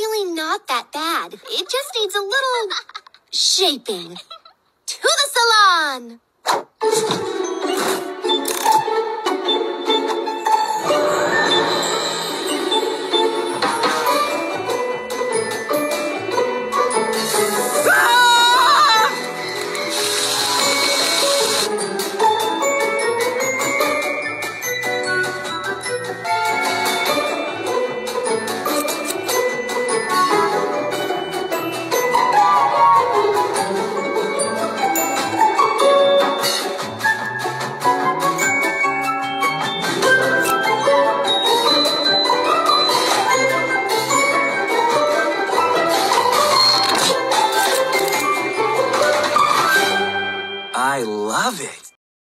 really not that bad. It just needs a little shaping. To the salon!